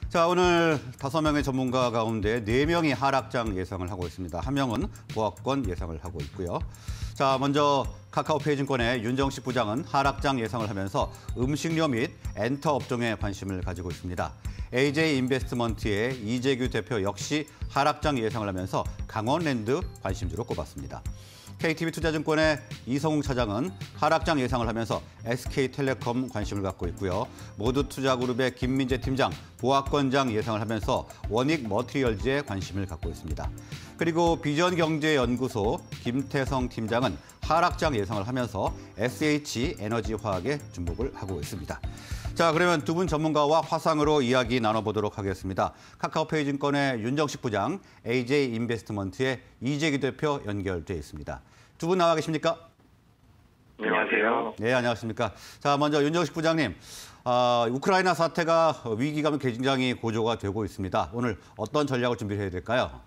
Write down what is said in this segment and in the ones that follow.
자, 오늘 5명의 전문가 가운데 4명이 하락장 예상을 하고 있습니다. 1명은 보합권 예상을 하고 있고요. 자, 먼저 카카오페이증권의 윤정식 부장은 하락장 예상을 하면서 음식료 및 엔터 업종에 관심을 가지고 있습니다. AJ인베스트먼트의 이재규 대표 역시 하락장 예상을 하면서 강원랜드 관심주로 꼽았습니다. KTB투자증권의 이성웅 차장은 하락장 예상을 하면서 SK텔레콤 관심을 갖고 있고요. 모두투자그룹의 김민재 팀장, 보합권장 예상을 하면서 원익머티리얼즈에 관심을 갖고 있습니다. 그리고 비전경제연구소 김태성 팀장은 하락장 예상을 하면서 SH에너지화학에 주목을 하고 있습니다. 자, 그러면 두 분 전문가와 화상으로 이야기 나눠보도록 하겠습니다. 카카오페이증권의 윤정식 부장, AJ인베스트먼트의 이재규 대표 연결돼 있습니다. 두 분 나와 계십니까? 안녕하세요. 네, 안녕하십니까. 자, 먼저 윤정식 부장님, 우크라이나 사태가 위기감이 굉장히 고조가 되고 있습니다. 오늘 어떤 전략을 준비해야 될까요?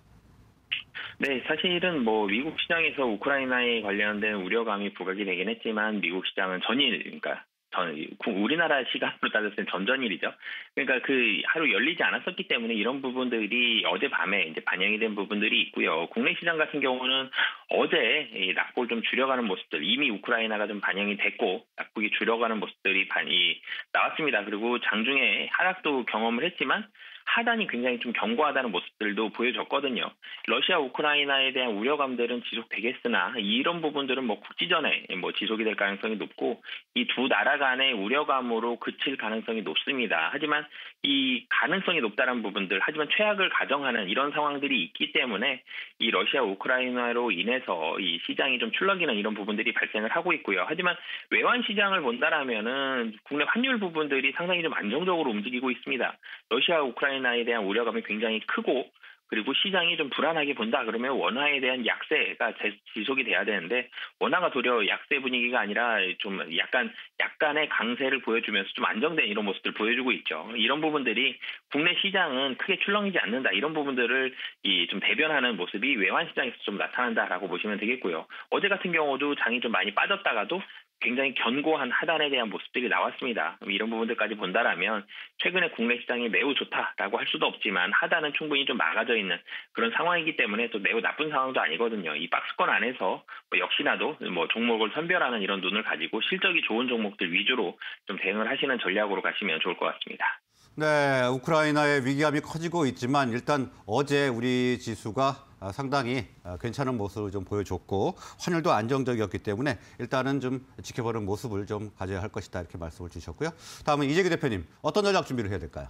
네, 사실은 미국 시장에서 우크라이나에 관련된 우려감이 부각이 되긴 했지만 미국 시장은 그러니까 우리나라 시간으로 따졌을 때 전전일이죠. 그러니까 하루 열리지 않았었기 때문에 이런 부분들이 어젯밤에 이제 반영이 된 부분들이 있고요. 국내 시장 같은 경우는 어제 낙폭을 좀 줄여가는 모습들, 이미 우크라이나가 좀 반영이 됐고 낙폭이 줄여가는 모습들이 나왔습니다. 그리고 장중에 하락도 경험을 했지만 하단이 굉장히 좀 견고하다는 모습들도 보여졌거든요. 러시아 우크라이나에 대한 우려감들은 지속되겠으나 이런 부분들은 국지전에 지속이 될 가능성이 높고 이 두 나라 간의 우려감으로 그칠 가능성이 높습니다. 하지만 이 가능성이 높다는 부분들, 하지만 최악을 가정하는 이런 상황들이 있기 때문에 이 러시아 우크라이나로 인해서 이 시장이 좀 출렁이는 이런 부분들이 발생을 하고 있고요. 하지만 외환 시장을 본다라면은 국내 환율 부분들이 상당히 좀 안정적으로 움직이고 있습니다. 러시아 우크라이나에 대한 우려감이 굉장히 크고 그리고 시장이 좀 불안하게 본다 그러면 원화에 대한 약세가 지속이 돼야 되는데 원화가 도리어 약세 분위기가 아니라 좀 약간의 강세를 보여주면서 좀 안정된 이런 모습들 보여주고 있죠. 이런 부분들이 국내 시장은 크게 출렁이지 않는다. 이런 부분들을 좀 대변하는 모습이 외환 시장에서 좀 나타난다라고 보시면 되겠고요. 어제 같은 경우도 장이 좀 많이 빠졌다가도 굉장히 견고한 하단에 대한 모습들이 나왔습니다. 이런 부분들까지 본다라면 최근에 국내 시장이 매우 좋다라고 할 수도 없지만 하단은 충분히 좀 막아져 있는 그런 상황이기 때문에 또 매우 나쁜 상황도 아니거든요. 이 박스권 안에서 역시나도 종목을 선별하는 이런 눈을 가지고 실적이 좋은 종목들 위주로 좀 대응을 하시는 전략으로 가시면 좋을 것 같습니다. 네, 우크라이나의 위기감이 커지고 있지만 일단 어제 우리 지수가 상당히 괜찮은 모습을 좀 보여줬고 환율도 안정적이었기 때문에 일단은 좀 지켜보는 모습을 좀 가져야 할 것이다 이렇게 말씀을 주셨고요. 다음은 이재규 대표님, 어떤 전략 준비를 해야 될까요?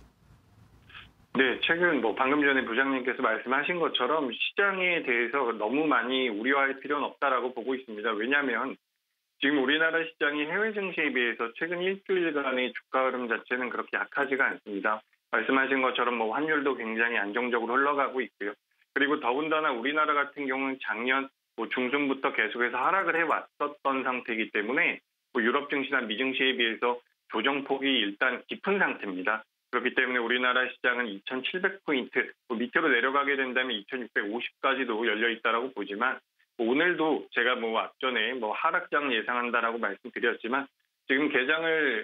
네, 최근 방금 전에 부장님께서 말씀하신 것처럼 시장에 대해서 너무 많이 우려할 필요는 없다라고 보고 있습니다. 왜냐하면 지금 우리나라 시장이 해외 증시에 비해서 최근 일주일간의 주가 흐름 자체는 그렇게 약하지가 않습니다. 말씀하신 것처럼 환율도 굉장히 안정적으로 흘러가고 있고요. 그리고 더군다나 우리나라 같은 경우는 작년 중순부터 계속해서 하락을 해왔었던 상태이기 때문에 유럽 증시나 미 증시에 비해서 조정폭이 일단 깊은 상태입니다. 그렇기 때문에 우리나라 시장은 2,700포인트, 밑으로 내려가게 된다면 2,650까지도 열려 있다라고 보지만 오늘도 제가 앞전에 하락장 예상한다라고 말씀드렸지만 지금 개장을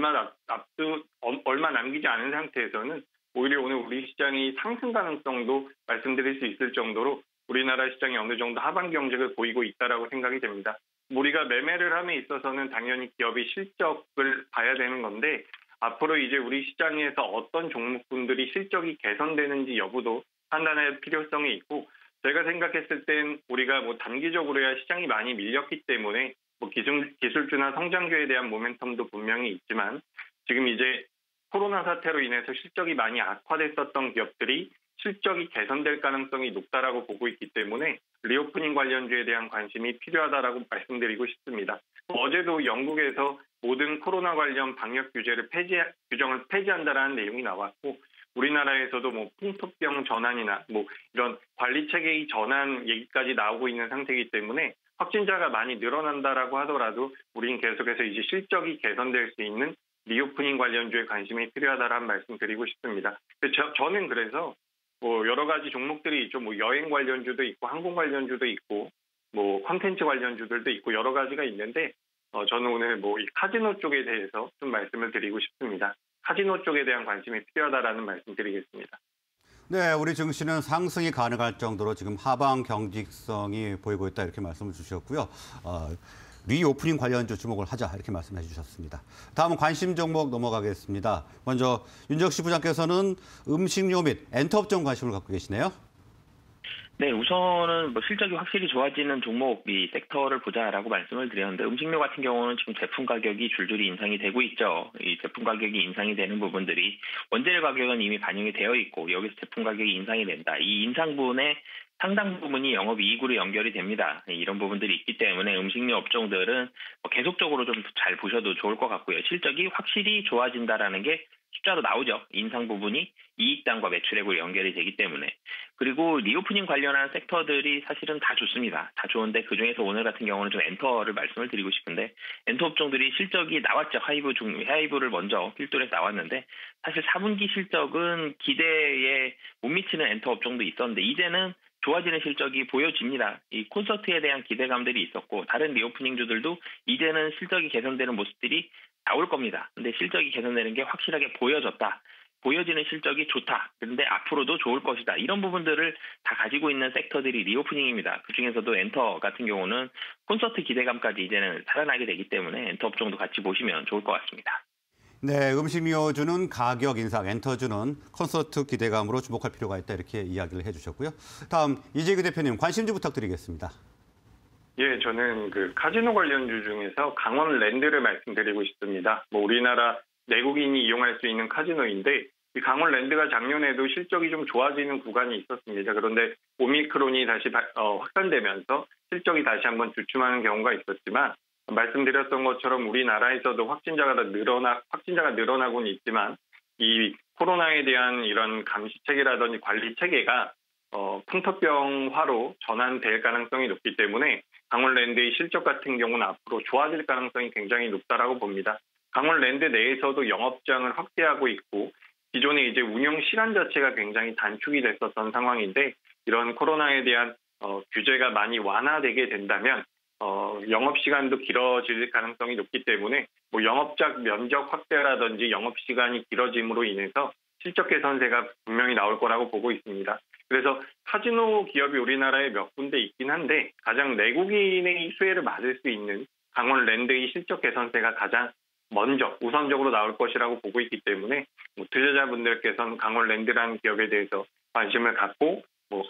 얼마 남기지 않은 상태에서는 오히려 오늘 우리 시장이 상승 가능성도 말씀드릴 수 있을 정도로 우리나라 시장이 어느 정도 하반 경직을 보이고 있다라고 생각이 됩니다. 우리가 매매를 함에 있어서는 당연히 기업의 실적을 봐야 되는 건데 앞으로 이제 우리 시장에서 어떤 종목군들이 실적이 개선되는지 여부도 판단할 필요성이 있고 제가 생각했을 땐 우리가 단기적으로야 시장이 많이 밀렸기 때문에 기술주나 성장주에 대한 모멘텀도 분명히 있지만 지금 이제 코로나 사태로 인해서 실적이 많이 악화됐었던 기업들이 실적이 개선될 가능성이 높다라고 보고 있기 때문에 리오프닝 관련주에 대한 관심이 필요하다라고 말씀드리고 싶습니다. 어제도 영국에서 모든 코로나 관련 방역 규정을 폐지한다라는 내용이 나왔고 우리나라에서도 풍토병 전환이나 이런 관리 체계의 전환 얘기까지 나오고 있는 상태이기 때문에 확진자가 많이 늘어난다라고 하더라도 우리는 계속해서 이제 실적이 개선될 수 있는 리오프닝 관련주에 관심이 필요하다라는 말씀 드리고 싶습니다. 저는 그래서 여러 가지 종목들이 있죠. 여행 관련주도 있고 항공 관련주도 있고 콘텐츠 관련주들도 있고 여러 가지가 있는데 저는 오늘 이 카지노 쪽에 대해서 좀 말씀을 드리고 싶습니다. 카지노 쪽에 대한 관심이 필요하다라는 말씀드리겠습니다. 네, 우리 증시는 상승이 가능할 정도로 지금 하방 경직성이 보이고 있다 이렇게 말씀을 주셨고요. 리오프닝 관련주 주목을 하자 이렇게 말씀해 주셨습니다. 다음은 관심 종목 넘어가겠습니다. 먼저 윤정식 부장께서는 음식료 및 엔터업종 관심을 갖고 계시네요. 네, 우선은 뭐 실적이 확실히 좋아지는 종목, 이 섹터를 보자라고 말씀을 드렸는데 음식료 같은 경우는 지금 제품 가격이 줄줄이 인상이 되고 있죠. 이 제품 가격이 인상이 되는 부분들이 원재료 가격은 이미 반영이 되어 있고 여기서 제품 가격이 인상이 된다. 이 인상분의 상당 부분이 영업이익으로 연결이 됩니다. 이런 부분들이 있기 때문에 음식료 업종들은 계속적으로 좀 잘 보셔도 좋을 것 같고요. 실적이 확실히 좋아진다라는 게 숫자로 나오죠. 인상 부분이 이익당과 매출액으로 연결이 되기 때문에. 그리고 리오프닝 관련한 섹터들이 사실은 다 좋습니다. 다 좋은데 그중에서 오늘 같은 경우는 좀 엔터를 말씀을 드리고 싶은데 엔터 업종들이 실적이 나왔죠. 하이브를 먼저 필두에서 나왔는데 사실 4분기 실적은 기대에 못 미치는 엔터 업종도 있었는데 이제는 좋아지는 실적이 보여집니다. 이 콘서트에 대한 기대감들이 있었고 다른 리오프닝주들도 이제는 실적이 개선되는 모습들이 나올 겁니다. 근데 실적이 개선되는 게 확실하게 보여졌다. 보여지는 실적이 좋다. 그런데 앞으로도 좋을 것이다. 이런 부분들을 다 가지고 있는 섹터들이 리오프닝입니다. 그중에서도 엔터 같은 경우는 콘서트 기대감까지 이제는 살아나게 되기 때문에 엔터 업종도 같이 보시면 좋을 것 같습니다. 네, 음식료주는 가격 인상, 엔터주는 콘서트 기대감으로 주목할 필요가 있다 이렇게 이야기를 해주셨고요. 다음 이재규 대표님 관심주 부탁드리겠습니다. 예, 저는 그 카지노 관련주 중에서 강원랜드를 말씀드리고 싶습니다. 우리나라 내국인이 이용할 수 있는 카지노인데 이 강원랜드가 작년에도 실적이 좀 좋아지는 구간이 있었습니다. 그런데 오미크론이 다시 확산되면서 실적이 다시 한번 주춤하는 경우가 있었지만 말씀드렸던 것처럼 우리나라에서도 확진자가 늘어나고는 있지만 이 코로나에 대한 이런 감시 체계라든지 관리 체계가 풍토병화로 전환될 가능성이 높기 때문에 강원랜드의 실적 같은 경우는 앞으로 좋아질 가능성이 굉장히 높다라고 봅니다. 강원랜드 내에서도 영업장을 확대하고 있고 기존에 이제 운영 시간 자체가 굉장히 단축이 됐었던 상황인데 이런 코로나에 대한 규제가 많이 완화되게 된다면 영업 시간도 길어질 가능성이 높기 때문에 영업장 면적 확대라든지 영업 시간이 길어짐으로 인해서 실적 개선세가 분명히 나올 거라고 보고 있습니다. 그래서 카지노 기업이 우리나라에 몇 군데 있긴 한데 가장 내국인의 수혜를 받을 수 있는 강원랜드의 실적 개선세가 가장 먼저 우선적으로 나올 것이라고 보고 있기 때문에 투자자분들께서는 강원랜드라는 기업에 대해서 관심을 갖고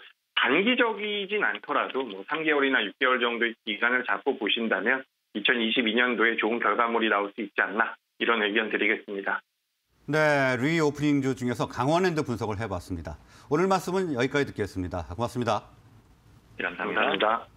단기적이진 않더라도 3개월이나 6개월 정도의 기간을 잡고 보신다면 2022년도에 좋은 결과물이 나올 수 있지 않나 이런 의견 드리겠습니다. 네, 리오프닝주 중에서 강원랜드 분석을 해봤습니다. 오늘 말씀은 여기까지 듣겠습니다. 고맙습니다. 네, 감사합니다. 감사합니다.